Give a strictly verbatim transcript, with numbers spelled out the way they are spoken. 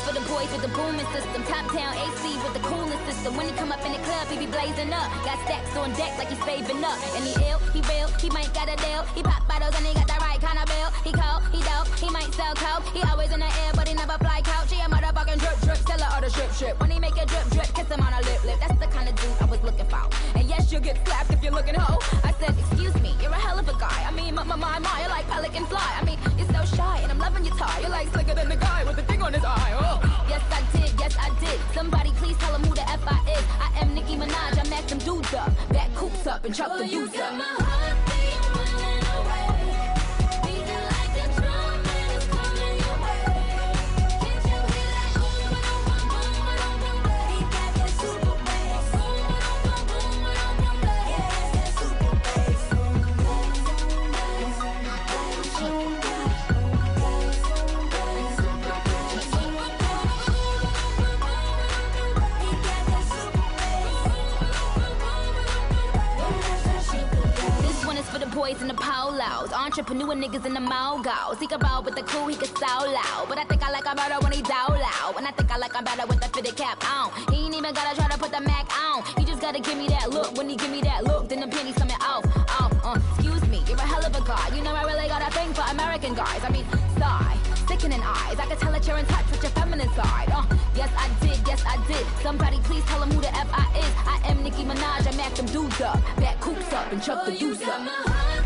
for the boys with the booming system. Top town A C with the coolest system. When he come up in the club, he be blazing up. Got stacks on deck like he's saving up. And he ill, he real, he might got a deal. He pop bottles and he got the right kind of bill. He cold, he dope, he might sell coke. He always in the air, but he never fly couch. He a motherfucking drip drip, seller or the strip strip. When he make a drip drip, kiss him on a lip lip. That's the kind of dude I was looking for. And yes, you'll get slapped if you're looking hoe. I said, excuse me, you're a hell of a guy. I mean, my my my, my you're like pelican fly. I mean, you're so shy, and I'm loving your tie. You're like slicker than the guy with the thing on his eye. Oh. Yes, I did, yes, I did. Somebody please tell him who the F I is. I am Nicki Minaj, I mack them dudes up. Back coops up and chuck the dudes up. For the boys in the polos, entrepreneur niggas in the mogos. He can roll with the crew, he can so loud. But I think I like him better when he down loud. And I think I like him better with the fitted cap on. He ain't even gotta try to put the Mac on. He just gotta give me that look. When he give me that look, then the panties coming off. Off, uh, excuse me, you're a hell of a guy. You know I really got a thing for American guys. I mean, sigh, sickening eyes. I can tell that you're in touch with your feminine side. Uh, yes I did, yes I did. Somebody please tell him who the F I is. I am Nicki Minaj, I mack them dudes up. Back coops up and chuck the deuce up.